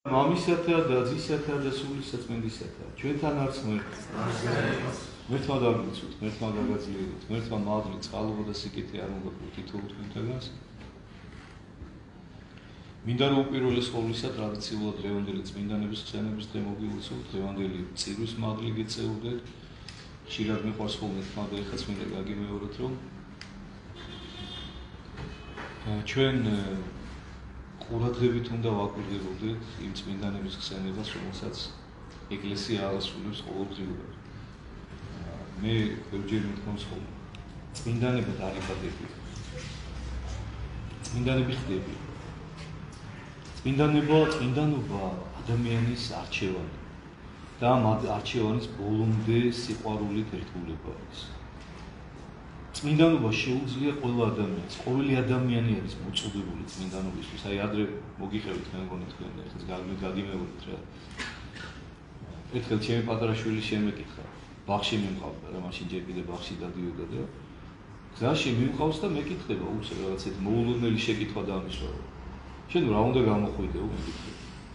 მამისათა და ძისათა და სულისა წმინდისათა ჩვენთან არც ღმერთმა დაგვიცოთ, ღმერთმა გაგაძლიეროთ, ღმერთმა მადლი, წყალობა და სიკეთე არ უნდა თითოეულ თქვენთაგანს. მინდა რომ უპირველეს ყოვლისა ტრადიციულად დღევანდელი წმინდანების ხსენების დღე მოგილოცოთ, დღევანდელი წირვის მადლი გეწეოდეთ. ხშირად მიყვარს ხოლმე თქმა და ეხაც მინდა გაგიმეოროთ, რომ ჩვენ ყურადღებით უნდა ვაკვირდებოდეთ იმ წმინდანების ხსენებას, რომელსაც ეკლესია აღასრულებს ყოველდღიურად. მე ბევრჯერ მithქვამს ხოლმე, წმინდანებად არ იბადებიან. წმინდანები ხდებიან. წმინდანობა ადამიანის არჩევანია და ამ არჩევანის ბოლომდე სიყვარულით ერთგულება არის. წმინდანობა შეუძლია ყველა ადამიანს, ყოველი ადამიანი არის მოწოდებული წმინდანობისთვის. აი ადრე მოგიხევით მე მგონი თქვენ ეხლა გაგიმეორეთ რა. ერთხელ ჩემი პატარა შვილი შემეკითხა, ბაღში მიმყავდა რა, მაშინ ჯერ კიდე ბაღში დადიოდა და გზაში მიმყავს და მეკითხება უცებ რაღაცეთ მოულოდნელი შეკითხვა დაამისვა. შენ რა უნდა გამოხვიდეო მეკითხება.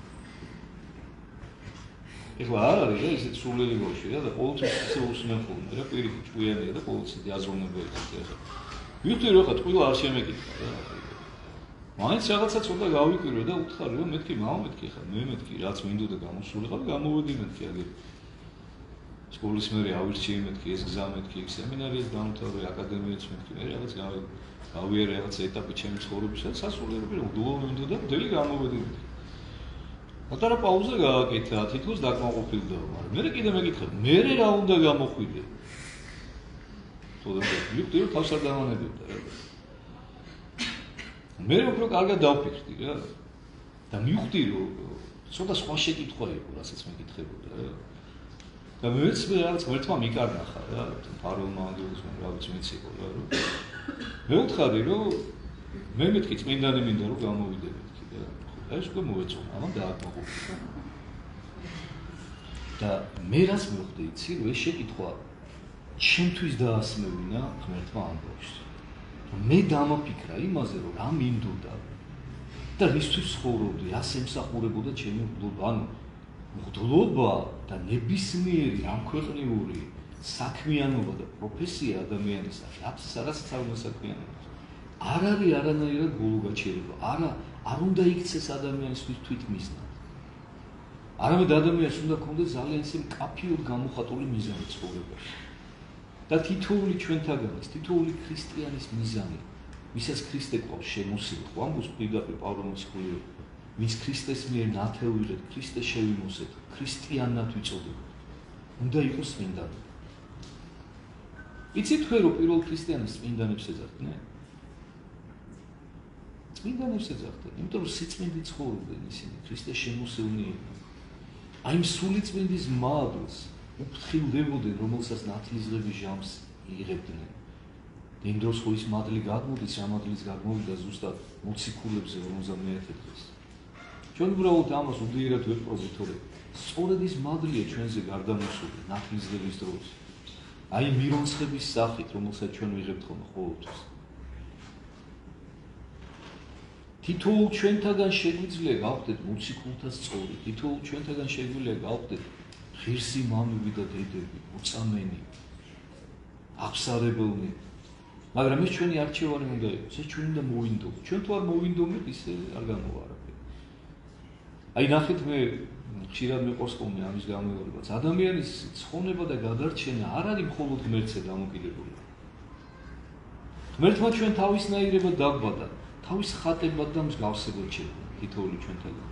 ეხლა არ არის რა ისეთ სულელი ბავშვი რა და ყოველთვის ისე უსმენ ხოლმე რა, პირიქით ჭკვიანია და ყოველთვის აზროვნებია ეხლა. ვიხდი რომ ხა ტყუილა არ შემეკითხა რა. მაინც რაღაცაც უნდა გავიკვირვე და უთხარი რომ მეთქი მამა მეთქი ხა მე მეთქი რაც მინდოდა გამოსულიყავ გამოვედი მეთქი აგერ. სკოლის მერე ავირჩიე მეთქი ეს გზა მეთქი იქ სემინარიას დამთავრე აკადემიაც მეთქი მე რაღაც გავიარე რაღაც ეტაპი ჩემი ცხოვრებისა და სასულიერო უდულო მინდოდა მთელი გამოვედი მეთქი. პატარა პაუზა გააკეთა, თითქოს დაკმაყოფილდა, მაგრამ მე კიდე მეკითხები, მე რა უნდა გამოხვიდე? თორემ ვიხდი რომ თავს არ დამანებობდა რა. მე უფრო კარგად დავფიქრდი რა. და მივხვდი რომ ცოტა სხვა შეკითხვა იყო, რასაც მეკითხებოდა რა. და მეც რაღაც ღმერთმა მიკარნახა რა, პაროლმა ანგელოზმა რა ვიცი მეც იყო რა. მე ვთხარი რომ მე მეთქი წმინდანი მინდა რომ გამოვიდე მეთქი რა. ეს უკვე მოეწონა, ამან დააკმაყოფილდა. და მე რას მივხვდი, იცი, რომ ეს შეკითხვა ჩემთვის დაასმევინა ღმერთმა ამბავს. მე დამაფიქრა იმაზე, რომ რა მინდოდა და რისთვის ცხოვრობდი, ასე მსახურებოდა ჩემი მგლობა, ანუ მგლობა და ნებისმიერი ამქვეყნიური საქმიანობა და პროფესია ადამიანის რასაც არ უნდა საქმიანობა. არ არის არანაირად გულგაჩერება, არ უნდა იქცეს ადამიანის თვითმიზნად. არამედ ადამიანს უნდა ქონდეს ძალიან ისე მკაფიოდ გამოხატული მიზანი ცხოვრებაში. და თითოეული ჩვენთაგანაც, თითოეული ქრისტიანის მიზანი, ვისაც ქრისტე ყავს შემოსილი, ხო ამბობს პირდაპირ პავლე, ვის ქრისტეს მიერ ნათელვირეთ, ქრისტე შევიმოსეთ, ქრისტიანად ვიწოდებთ. უნდა იყოს წმინდანი. იცით თქვენ რომ პირველ ქრისტიანებს წმინდანებს ეძახდნენ? წმინდანებს ეძახდნენ, იმიტომ რომ სიწმინდით ცხოვრობდნენ ისინი, ქრისტეს შემოსილნი იყვნენ. აი იმ სული წმინდის მადლს უფრთხილდებოდნენ, რომელსაც ნათლისღების ჟამს იღებდნენ. იმ დროს ხო ის მადლი გადმოდის, ამადლის გადმოვიდა ზუსტად მოციქულებზე 51 დღეს. ჩვენ უბრალოდ ამას უდიერად ვეპყრობთ, თორემ სწორედ ის მადლია ჩვენზე გარდამოსული ნათლისღების დროს. აი მირონცხების სახით, რომელსაც ჩვენ ვიღებთ ხოლმე ყოველთვის. თითოეულ ჩვენთაგან შეგვიძლია გავხდეთ მოციქულთა სწორი, თითოეულ ჩვენთაგან შეგვიძლია გავხდეთ ღირსი მამები და დედები, მოწამენი, აღსარებელნი. მაგრამ ეს ჩვენი არჩევანი უნდა იყოს, ეს ჩვენ უნდა მოვინდომოთ. ჩვენ თუ არ მოვინდომეთ, ისე არ გამოვა არაფერი. აი ნახეთ მე ხშირად მიყვარს ხოლმე ამის გამეორებაც. ადამიანის ცხონება და გადარჩენა არ არის მხოლოდ ღმერთზე დამოკიდებული. ღმერთმა ჩვენ თავისნაირებად დაგვბადა, თავის ხატებად და მსგავსებად შექმნა თითოეული ჩვენთაგან.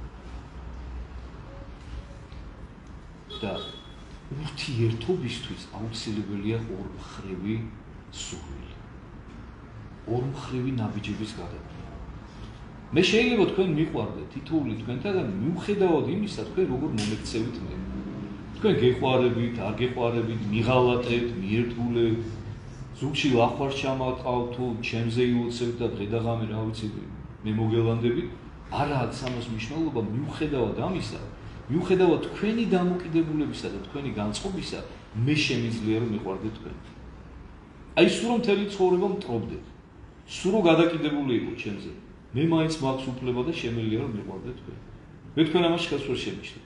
და ურთიერთობისთვის აუცილებელია ორმხრივი სურვილი, ორმხრივი ნაბიჯების გადადგმა. მე შეიძლება თქვენ მიყვარდეთ თითოეული თქვენთაგან მიუხედავად იმისა, თქვენ როგორ მომექცევით მე. თქვენ გეყვარებით, არ გეყვარებით, მიღალატებთ, მიერთგულებთ, ზოგში ლახვარს ჩამატყავთ თუ ჩემზე ილოცებთ და დღე და ღამე რა ვიცი მე მოგელანდებით. არა აქვს ამას მნიშვნელობა მიუხედავად ამისა. მიუხედავად თქვენი დამოკიდებულებისა და თქვენი განწყობისა, მე შემიძლია რომ მიყვარდეთ თქვენ. აი სულ რომ მთელი ცხოვრება მტრობდეთ. სულ რომ გადაკიდებული იყო ჩემზე. მე მაინც მაქვს უფლება და შემიძლია რომ მიყვარდეთ თქვენ. მე თქვენ ამაში ხელს ვერ შემიშლებ.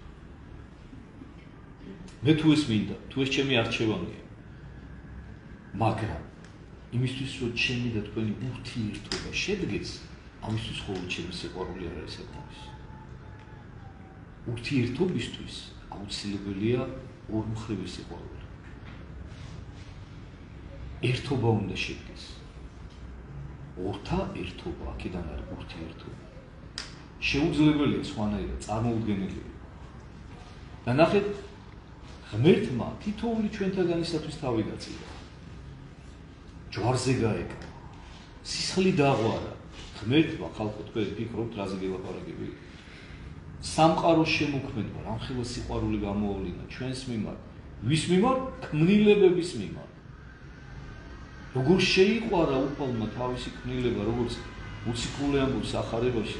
მე თუ ეს მინდა, თუ ეს ჩემი არჩევანია. მაგრამ იმისთვის რომ ჩემი და თქვენი ურთიერთობა შედგეს, ამისთვის ხოლმე ჩემი სიყვარული არ არის ერთმანეთს. ურთიერთობისთვის აუცილებელია ორმხრივი სიყვარული. ერთობა უნდა შედგეს. ორთა ერთობა, აქედან არის ურთიერთობა. შეუძლებელია სხვანაირად წარმოუდგენელია. და ნახეთ, ღმერთმა თითოეული ჩვენთაგანისათვის თავი გაწირა. ჯვარზე გაეკრა. სისხლი დაღვარა. ღმერთმა ხალხო თქვენ ფიქრობთ რაზე გელაპარაკები? სამყაროს შემოქმედმა რამხელა სიყვარული გამოავლინა ჩვენს მიმართ, ვის მიმართ? ქმნილებების მიმართ. როგორ შეიყვარა უფალმა თავისი ქმნილება, როგორც მოციქული ამბობს ახარებაში.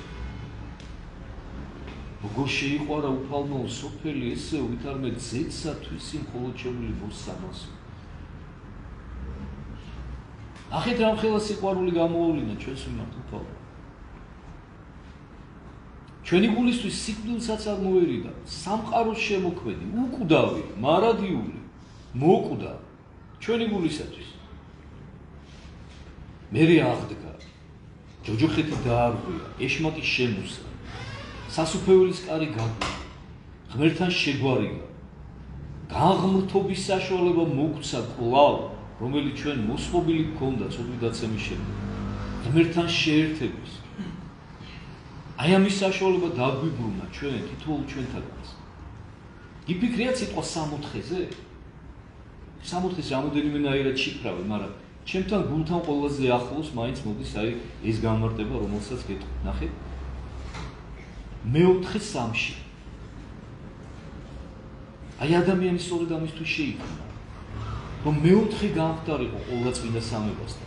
როგორ შეიყვარა უფალმა სოფელი ესეო, ვითარმე ძეცსათვის მხოლოდ შემული მოსამას. ახეთ რამხელა სიყვარული გამოავლინა ჩვენს მიმართ უფალმა. ჩვენი გულისთვის სიკვდილსაც არ მოერიდა, სამყაროს შემოქმედი, უკვდავი, მარადიული, მოკვდა ჩვენი გულისათვის. მერე აღდგა, ჯოჯოხეთი დაარღვია, ეშმაკი შემოსა, სასუფეველის კარი გაგვია, ღმერთთან შეგვარიგა, გაღმრთობის საშუალება მოგცა კვლავ, რომელიც ჩვენ მოსმობილი გქონდა ცოდვიდაცემის შემდეგ, ღმერთთან შეერთების. აი ამის საშუალება დაგვიბრუნა ჩვენ თითოეულ ჩვენთანაც. გიფიქრიათ სიტყვა 60-ზე? 60-ს რამოდენიმენაირად შიფრავენ, მაგრამ ჩემთან გულთან ყველაზე ახლოს მაინც მოდის აი ეს გამარტება, რომელსაც გეტყვით. ნახეთ. მეოთხე სამში. აი ადამიანი სწორედ ამისთვის შეიქმნა, რომ მეოთხე გამხდარიყო ყოველ წმინდა სამებასთან.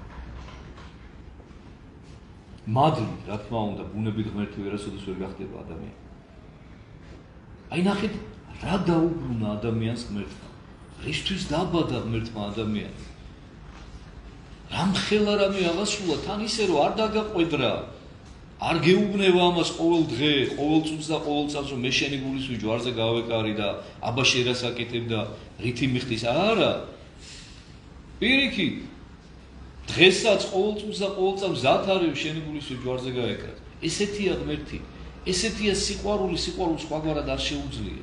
მადლი, რა თქმა უნდა, ბუნებით ღმერთი ვერასოდეს ვერ გახდება ადამიანი. აი ნახეთ, რა დაუბრუნა ადამიანს ღმერთმა. რისთვის დაბადა ღმერთმა ადამიანს. რამხელა რამე აღასრულა თან ისე რომ არ დაგაყვედრა. არ გეუბნება ამას ყოველ დღე, ყოველ წუთს და ყოველ წამს რომ მე შენი გულისთვის ჯვარზე გავეკარი და აბა შენ რას აკეთებ და რითი მიხდის, არა. პირიქით დღესაც ყოველ წუთს და ყოველ წამს მზად არის შენი გულისთვის ჯვარზე გაეკრას. ესეთია ღმერთი, ესეთია სიყვარული, სიყვარულს სხვაგვარად არ შეუძლია.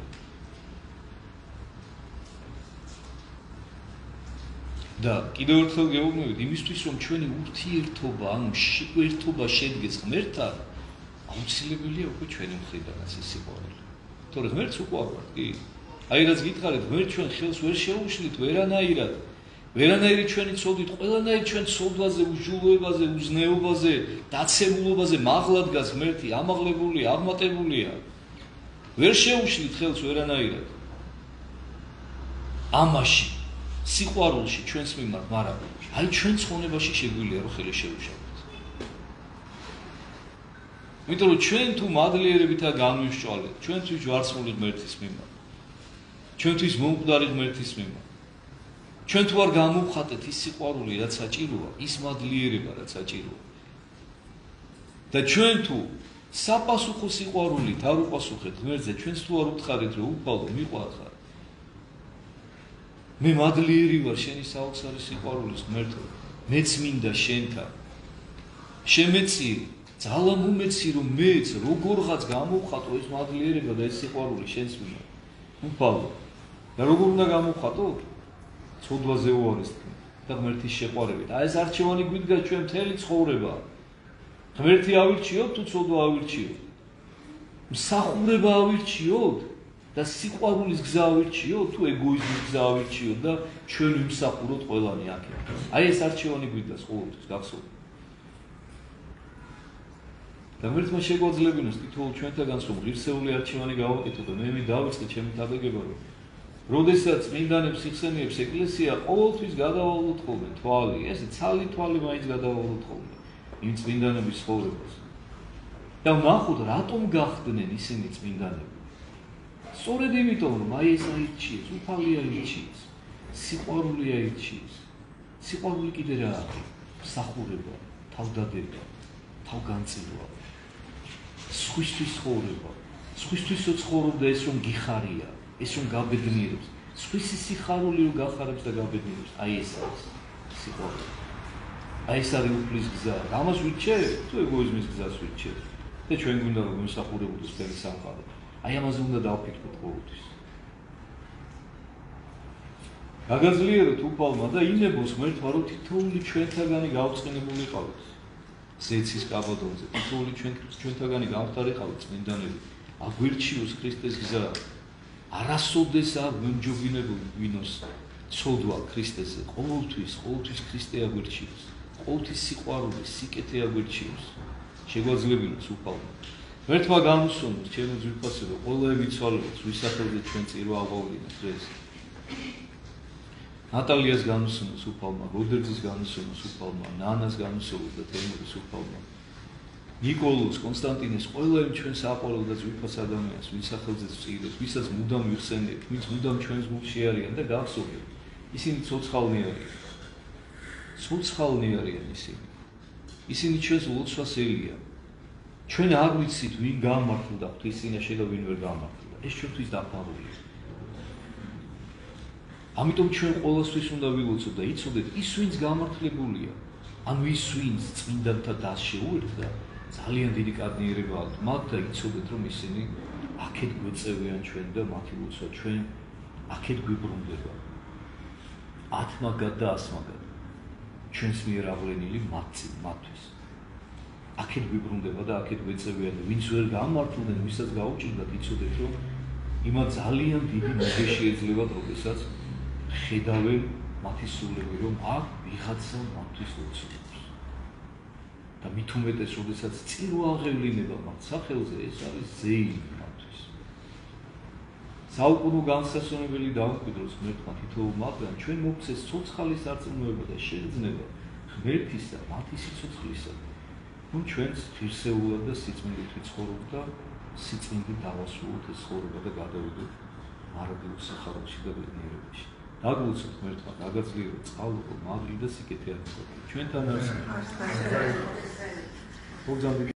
და კიდევ ერთხელ გეუბნებით, იმისთვის რომ ჩვენი ურთიერთობა, ანუ ერთობა შედგეს ღმერთთან, აუცილებელია უკვე ჩვენი მხრიდანაც ეს სიყვარული. თორე ღმერთს უყვარვართ, კი. აი რაც გითხარით, ღმერთ ჩვენ ხელს ვერ შეუშლით ვერანაირად. ვერანაირი ჩვენი ცოდვით, ყველანაირი ჩვენ ცოდვაზე, უსჯულოებაზე, უზნეობაზე, დაცემულობაზე მაღლა დგას ღმერთი, ამაღლებულია, აღმატებულია. ვერ შეუშლით ხელს ვერანაირად. ამაში სიყვარულში ჩვენს მიმართ, მაგრამ აი ჩვენ ცხონებაში შეგვიძლია რომ ხელი შევუშალოთ. იმიტომ რომ ჩვენ თუ მადლიერებითა განვისჭვალეთ, ჩვენთვის ჯვარცმული ღმერთის მიმართ, ჩვენთვის მომკვდარი ღმერთის მიმართ. ჩვენ თუ არ გამოვხატეთ ის სიყვარული, რაც საჭიროა, ის მადლიერება, რაც საჭიროა. და ჩვენ თუ საპასუხო სიყვარულით არ უპასუხეთ ღმერთზე, ჩვენს თუ არ უთხარით რომ უფალო მიყვარხარ. მე მადლიერი ვარ შენი საოცარი სიყვარულის ღმერთო, მეც მინდა შენთან. შემეწირი, ძალა მომეცი რომ მეც როგორღაც გამოვხატო ეს მადლიერება და ეს სიყვარული შენს მიმართ. უფალო. და როგორ უნდა გამოვხატო? ცოდვაზე უარეს და ღმერთის შეყვარებით. აი ეს არჩევანი გვიდგა ჩვენ მთელი ცხოვრება. ღმერთი ავირჩიოთ თუ ცოდვა ავირჩიოთ? მსახურება ავირჩიოთ და სიყვარულის გზა ავირჩიოთ თუ ეგოიზმის გზა ავირჩიოთ და ჩვენ ვიმსახუროთ ყველანი აქ. აი ეს არჩევანი გვიდგას ყოველთვის გახსოვთ. და ღმერთმა შეგვაძლებინოს თითოეულ ჩვენთაგანს რომ ღირსეული არჩევანი გავაკეთოთ და მე დავიწყე ჩემი დაბეგება რომ როდესაც წმინდანებს იხსენიებს ეკლესია ყოველთვის გადავალოთ ხოლმე თვალი, ესე ცალი თვალი მაინც გადავალოთ ხოლმე იმ წმინდანების ცხოვრებას. და ვნახოთ რატომ გახდნენ ისინი წმინდანები. სწორედ იმიტომ რომ აი ეს აირჩიეს, უფალი აირჩიეს, სიყვარული აირჩიეს. სიყვარული კიდე რა არის? მსახურება, თავდადება, თავგანწირვა, სხვისთვის ცხოვრება, სხვისთვისო ცხოვრობდა ეს რომ გიხარია, ეს რომ გაბედნიერებს, სხვისი სიხარული რომ გახარებს და გაბედნიერებს, აი ეს არის სიყვარული. აი ეს არის უფლის გზა. ამას ვირჩევ, თუ ეგოიზმის გზას ვირჩევ. და ჩვენ გვინდა რომ ვიმსახურებოდეს მთელი სამყარო. აი ამაზე უნდა დავფიქროთ ყოველთვის. გაგაძლიეროთ უფალმა და ინებოს ღმერთმა რომ თითოეული ჩვენთაგანი გავწყინებული ყავით. ზეცის კაბადონზე თითოეული ჩვენთაგანი გამხდარიყავით წმინდანები. აგვირჩიოს ქრისტეს გზა. არასოდეს არ გვიმჯობინებოდი ვინოს ცოდვა ქრისტესზე. ყოველთვის ქრისტე აგვირჩიოს. ყოველთვის სიყვარული, სიკეთე აგვირჩიოს. შეგვაძლებინოს უფალმა. ღმერთმა გამოსვენოს ჩემო ძვირფასებო, ყველა მიცვალებულს ვისახელზე ჩვენ წირვა აღვავლინოთ დღეს. ნატალიას გამოსვენოს უფალმა, როდერძის გამოსვენოს უფალმა, ნანას გამოსვენოს და თემურის უფალმა. ნიკოლოს, კონსტანტინეს, ყველა ჩვენ საყვარელ და ძვირფას ადამიანს, ვინც სახელზეც ვწირებს, ვისაც მუდამ ვიხსენებთ, ვინც მუდამ ჩვენს გულში არიან და გავსურვებთ. ისინი ცოცხალნი არიან. ცოცხალნი არიან ისინი. ისინი ჩვენს ლოცვას ელიან. ჩვენ არ ვიცით ვინ გამართლდა ღვთის წინაშე და ვინ ვერ გამართლდა. ეს ჩვენთვის დაფარულია. ამიტომ ჩვენ ყოველთვის უნდა ვილოცოთ და იცოდეთ ის ვინც გამართლებულია, ანუ ის ვინც წმინდანთა დასს შეუერთდა, ძალიან დიდი კარნიერება აქვს მათ და იცოდეთ რომ ისინი აქეთ გვეწევიან ჩვენ და მათი ლოცვა ჩვენ აქეთ გვიბრუნდება. 10 მაგად და 100 მაგად. ჩვენს მიერ აღვლენილი მათთვის. აქეთ გვიბრუნდება და აქეთ გვეწევიან და ვინც ვერ გამართლდნენ, ვისაც გაუჭირდათ, იცოდეთ რომ იმათ ძალიან დიდი მოგეში ეძლებათ, როდესაც ხედავენ მათი სულები, რომ აქ ვიღაცა მათთვის ლოცვობს. და მით უმეტეს, როდესაც წირვა აღევლინება მათ სახელზე, ეს არის ზეილი მათთვის. საუკუნო განსასვენებელი დაუმკვიდროს ღმერთმა თითოეულ მათგან, ჩვენ მოგცეს ცოცხალის სარწმუნოება და შეგრძნება ღმერთისა, მათი სიცოცხლისა. რომ ჩვენც ღირსეულად და სიწმინდით ვიცხოვროთ და სიწმინდით დავასრულოთ ეს ცხოვრება და გადავიდეთ მარადიულ სახაროში და ბედნიერებაში. დაგლოცოთ ღმერთმა, გაგაძლიეროთ წყალო, მადლი და სიკეთე აღდგომა. ჩვენთან არსებობს.